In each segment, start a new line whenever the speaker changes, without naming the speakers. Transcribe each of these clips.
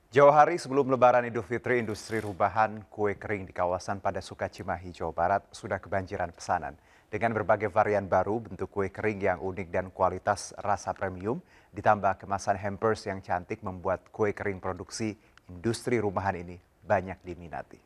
Jauh hari sebelum Lebaran Idul Fitri, industri rumahan kue kering di kawasan Padasuka Cimahi, Jawa Barat sudah kebanjiran pesanan. Dengan berbagai varian baru, bentuk kue kering yang unik dan kualitas rasa premium, ditambah kemasan hampers yang cantik membuat kue kering produksi industri rumahan ini banyak diminati.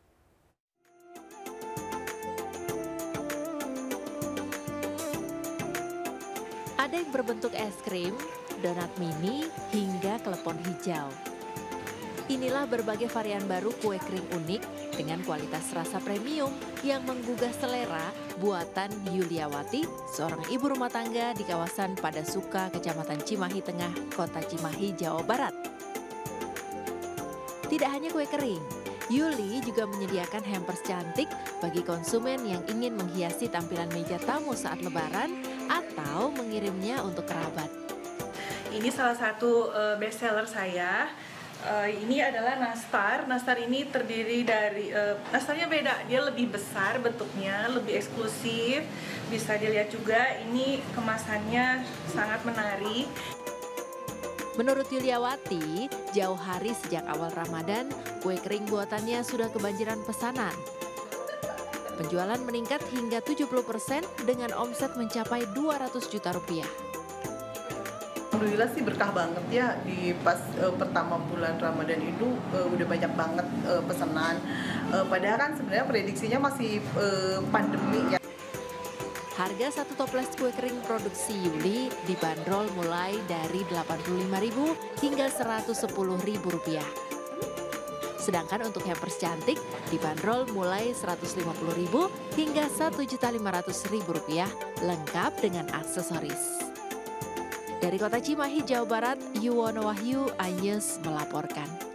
Ada yang berbentuk es krim, donat mini, hingga klepon hijau. Inilah berbagai varian baru kue kering unik dengan kualitas rasa premium yang menggugah selera buatan Yuliawati, seorang ibu rumah tangga di kawasan Padasuka, Kecamatan Cimahi Tengah, Kota Cimahi, Jawa Barat. Tidak hanya kue kering, Yuli juga menyediakan hampers cantik bagi konsumen yang ingin menghiasi tampilan meja tamu saat Lebaran atau mengirimnya untuk kerabat.
Ini salah satu best seller saya. Ini adalah nastar. Nastar ini terdiri dari nastarnya beda. Dia lebih besar bentuknya, lebih eksklusif. Bisa dilihat juga ini kemasannya sangat menarik.
Menurut Yuliawati, jauh hari sejak awal Ramadan, kue kering buatannya sudah kebanjiran pesanan. Penjualan meningkat hingga 70% dengan omset mencapai 200 juta rupiah.
Alhamdulillah sih berkah banget ya di pas pertama bulan Ramadan itu udah banyak banget pesanan. Padahal kan sebenarnya prediksinya masih pandemi ya.
Harga satu toples kue kering produksi Yuli dibanderol mulai dari Rp85.000 hingga Rp110.000. Sedangkan untuk hampers cantik dibanderol mulai Rp150.000 hingga Rp1.500.000 lengkap dengan aksesoris. Dari Kota Cimahi, Jawa Barat, Yuwono Wahyu, iNews melaporkan.